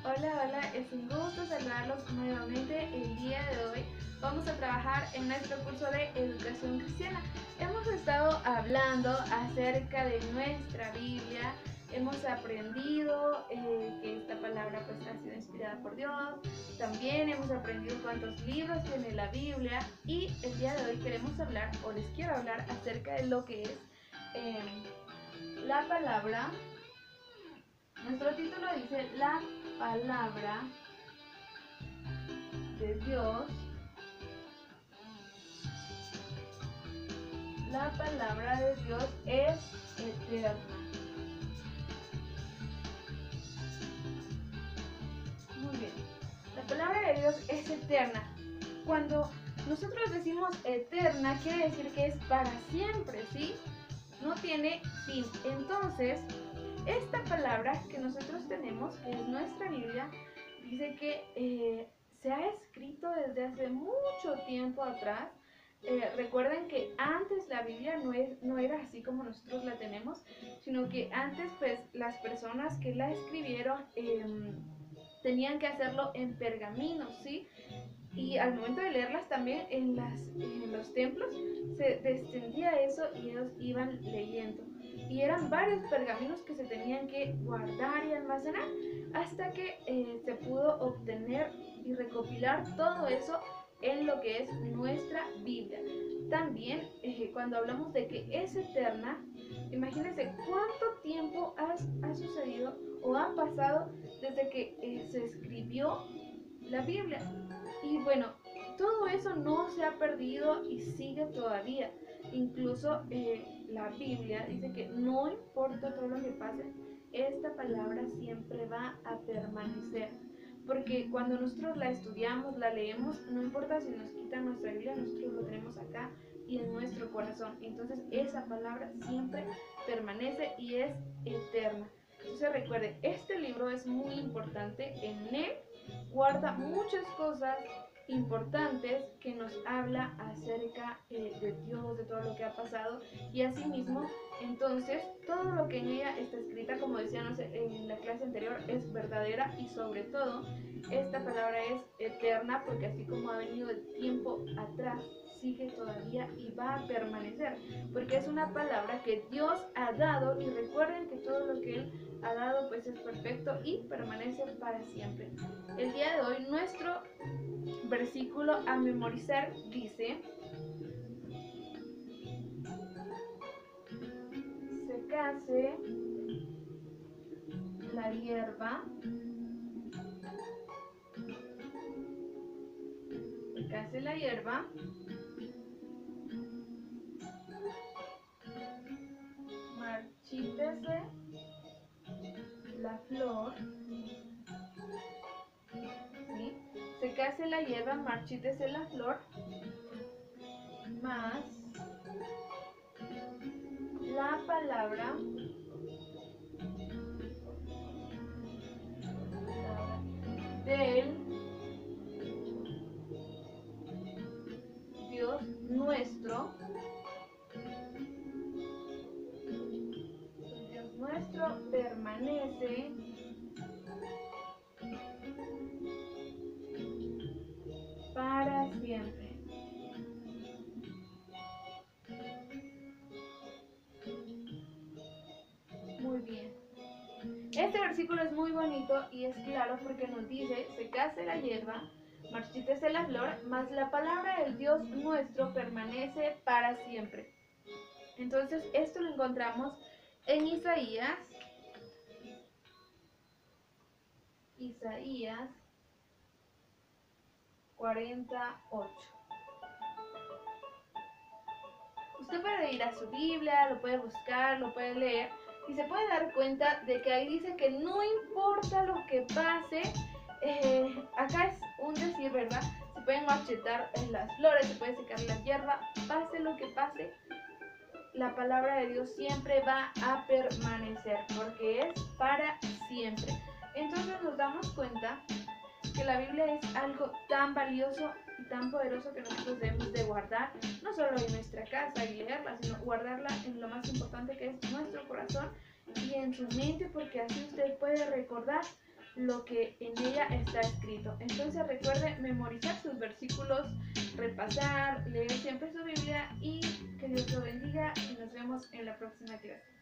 Hola, hola, es un gusto saludarlos nuevamente. El día de hoy vamos a trabajar en nuestro curso de Educación Cristiana. Hemos estado hablando acerca de nuestra Biblia, hemos aprendido que esta palabra pues ha sido inspirada por Dios, también hemos aprendido cuántos libros tiene la Biblia y el día de hoy queremos hablar o les quiero hablar acerca de lo que es la palabra. Nuestro título dice la palabra de Dios. La palabra de Dios es eterna. Muy bien. La palabra de Dios es eterna. Cuando nosotros decimos eterna, quiere decir que es para siempre, ¿sí? No tiene fin. Entonces, esta palabra que nosotros tenemos, que es nuestra Biblia, dice que se ha escrito desde hace mucho tiempo atrás. Recuerden que antes la Biblia no era así como nosotros la tenemos, sino que antes pues las personas que la escribieron tenían que hacerlo en pergaminos, ¿sí? Y al momento de leerlas también en los templos se descendía eso y ellos iban leyendo. Y eran varios pergaminos que se tenían que guardar y almacenar hasta que se pudo obtener y recopilar todo eso en lo que es nuestra Biblia. También cuando hablamos de que es eterna, imagínense cuánto tiempo ha sucedido o ha pasado desde que se escribió la Biblia. Y bueno, todo eso no se ha perdido y sigue todavía. Incluso la Biblia dice que no importa todo lo que pase, esta palabra siempre va a permanecer. Porque cuando nosotros la estudiamos, la leemos, no importa si nos quitan nuestra Biblia, nosotros lo tenemos acá y en nuestro corazón. Entonces esa palabra siempre permanece y es eterna. Entonces recuerden, este libro es muy importante. En él guarda muchas cosas importantes que nos habla acerca de Dios, de todo lo que ha pasado y asimismo, entonces, todo lo que en ella está escrita, como decíamos en la clase anterior, es verdadera y sobre todo, esta palabra es eterna porque así como ha venido de tiempo atrás, sigue todavía y va a permanecer, porque es una palabra que Dios ha dado y recuerden que todo lo que Él ha dado pues es perfecto y permanece para siempre. El día de hoy nuestro versículo a memorizar dice: secase la hierba, secase la hierba, marchítese la flor, ¿sí? Secase la hierba, marchítese la flor, más la palabra del Dios nuestro, el Dios nuestro permanece para siempre. Muy bien. Este versículo es muy bonito y es claro porque nos dice: secase la hierba, marchítese la flor, mas la palabra del Dios nuestro permanece para siempre. Entonces esto lo encontramos en Isaías 48. Usted puede ir a su Biblia, lo puede buscar, lo puede leer y se puede dar cuenta de que ahí dice que no importa lo que pase, acá es un decir, ¿verdad? Se pueden marchitar las flores, se puede secar la hierba, pase lo que pase, la palabra de Dios siempre va a permanecer porque es para siempre. Entonces nos damos cuenta que la Biblia es algo tan valioso y tan poderoso que nosotros debemos de guardar, no solo en nuestra casa y leerla, sino guardarla en lo más importante que es nuestro corazón y en su mente, porque así usted puede recordar lo que en ella está escrito. Entonces recuerde memorizar sus versículos, repasar, leer siempre su Biblia y que Dios lo bendiga y nos vemos en la próxima clase.